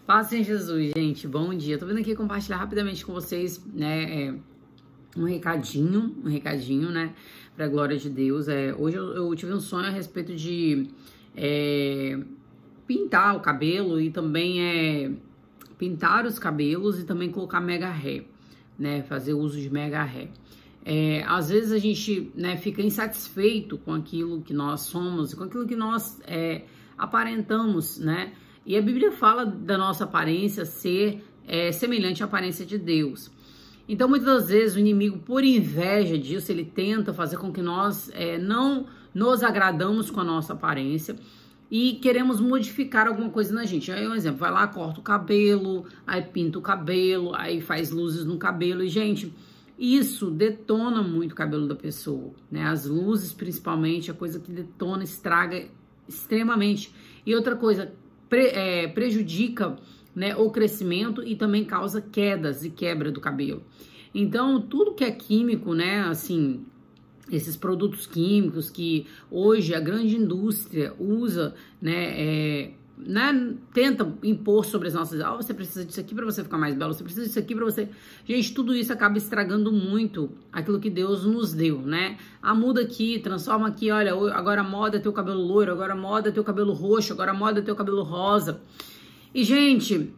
Paz em Jesus, gente. Bom dia. Tô vindo aqui compartilhar rapidamente com vocês, né, um recadinho, né, pra glória de Deus. Hoje eu tive um sonho a respeito de pintar o cabelo e também pintar os cabelos e também colocar mega hair, né, fazer uso de mega hair. Às vezes a gente, né, fica insatisfeito com aquilo que nós somos, com aquilo que nós aparentamos, né? E a Bíblia fala da nossa aparência ser semelhante à aparência de Deus. Então, muitas das vezes, o inimigo, por inveja disso, ele tenta fazer com que nós não nos agradamos com a nossa aparência e queremos modificar alguma coisa na gente. Aí, um exemplo, vai lá, corta o cabelo, aí pinta o cabelo, aí faz luzes no cabelo. E, gente, isso detona muito o cabelo da pessoa, né? As luzes, principalmente, a coisa que detona, estraga extremamente. E outra coisa, prejudica, né, o crescimento e também causa quedas e quebra do cabelo. Então, tudo que é químico, né, assim, esses produtos químicos que hoje a grande indústria usa, né, tenta impor sobre as nossas... você precisa disso aqui para você ficar mais belo, você precisa disso aqui para você... Gente, tudo isso acaba estragando muito aquilo que Deus nos deu, né? Muda aqui, transforma aqui, olha, agora a moda é ter o cabelo loiro, agora a moda é ter o cabelo roxo, agora a moda é ter o cabelo rosa. E, gente,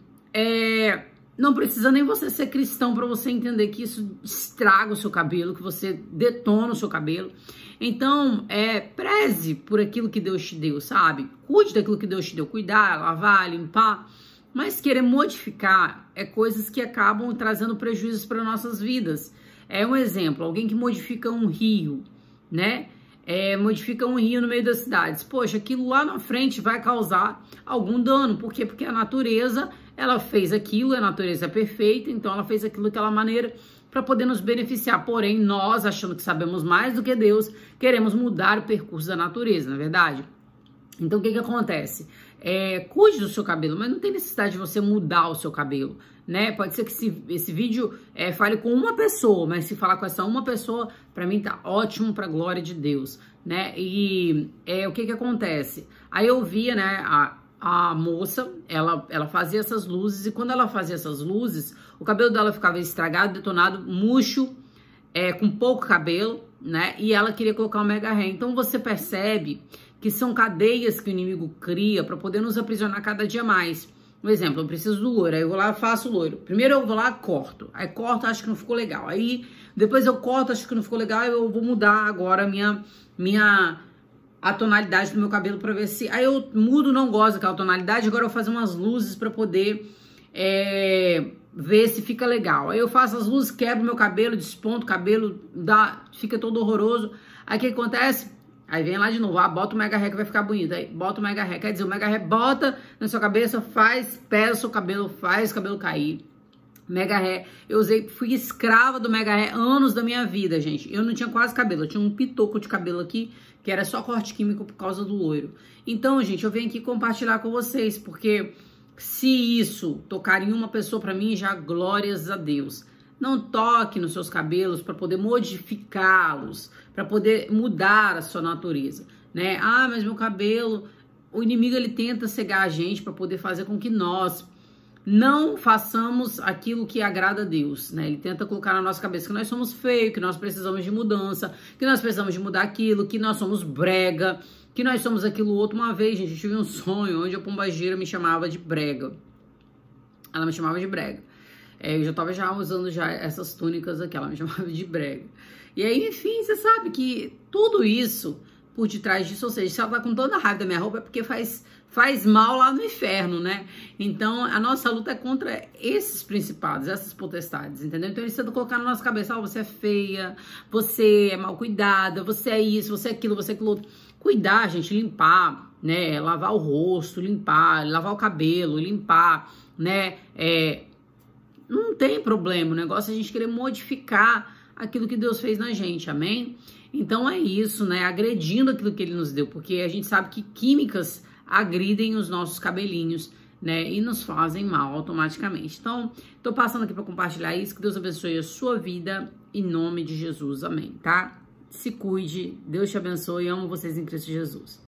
não precisa nem você ser cristão para você entender que isso estraga o seu cabelo, que você detona o seu cabelo. Então, preze por aquilo que Deus te deu, sabe? Cuide daquilo que Deus te deu, cuidar, lavar, limpar. Mas querer modificar coisas que acabam trazendo prejuízos para nossas vidas. Um exemplo, alguém que modifica um rio, né? Modifica um rio no meio das cidades. Poxa, aquilo lá na frente vai causar algum dano. Por quê? Porque a natureza, ela fez aquilo, a natureza é perfeita, então ela fez aquilo daquela maneira para poder nos beneficiar. Porém, nós, achando que sabemos mais do que Deus, queremos mudar o percurso da natureza, não é verdade? Então, o que acontece? Cuide do seu cabelo, mas não tem necessidade de você mudar o seu cabelo, né? Pode ser que esse vídeo fale com uma pessoa, mas se falar com essa uma pessoa, para mim tá ótimo, pra glória de Deus, né? E o que acontece? Aí eu via, né, a moça, ela fazia essas luzes, e quando ela fazia essas luzes, o cabelo dela ficava estragado, detonado, murcho, com pouco cabelo, né? E ela queria colocar um mega hair. Então você percebe que são cadeias que o inimigo cria para poder nos aprisionar cada dia mais. Um exemplo, eu preciso do loiro, aí eu vou lá e faço o loiro. Primeiro eu vou lá, corto. Aí corto, acho que não ficou legal. Aí depois eu corto, acho que não ficou legal, eu vou mudar agora a tonalidade do meu cabelo para ver se... Aí eu mudo, não gosto daquela tonalidade, agora eu vou fazer umas luzes para poder ver se fica legal. Aí eu faço as luzes, quebro meu cabelo, desponto o cabelo, fica todo horroroso. Aí o que acontece? Aí vem lá de novo, bota o mega hair que vai ficar bonito. Aí bota o mega hair, quer dizer, o mega hair bota na sua cabeça, pesa o seu cabelo, faz o cabelo cair. Mega hair, fui escrava do mega hair anos da minha vida, gente. Eu não tinha quase cabelo, eu tinha um pitoco de cabelo aqui, que era só corte químico por causa do loiro. Então, gente, eu venho aqui compartilhar com vocês, porque se isso tocar em uma pessoa, pra mim, já glórias a Deus. Não toque nos seus cabelos para poder modificá-los, para poder mudar a sua natureza, né? Mas meu cabelo... O inimigo, ele tenta cegar a gente para poder fazer com que nós não façamos aquilo que agrada a Deus, né? Ele tenta colocar na nossa cabeça que nós somos feios, que nós precisamos de mudança, que nós precisamos de mudar aquilo, que nós somos brega, que nós somos aquilo outro. Uma vez, gente, eu tive um sonho onde a pombagira me chamava de brega. Ela me chamava de brega. Eu já tava usando essas túnicas aqui, ela me chamava de brega. E aí, enfim, você sabe que tudo isso por detrás disso, ou seja, se ela tá com toda a raiva da minha roupa, é porque faz mal lá no inferno, né? Então, a nossa luta é contra esses principados, essas potestades, entendeu? Então, eles tentam colocar na nossa cabeça, você é feia, você é mal cuidada, você é isso, você é aquilo outro. Cuidar, gente, limpar, né? Lavar o rosto, limpar, lavar o cabelo, limpar, né? Não tem problema, o negócio é a gente querer modificar aquilo que Deus fez na gente, amém? Então é isso, né? Agredindo aquilo que Ele nos deu, porque a gente sabe que químicas agridem os nossos cabelinhos, né? E nos fazem mal automaticamente. Então, tô passando aqui para compartilhar isso, que Deus abençoe a sua vida, em nome de Jesus, amém, tá? Se cuide, Deus te abençoe, amo vocês em Cristo Jesus.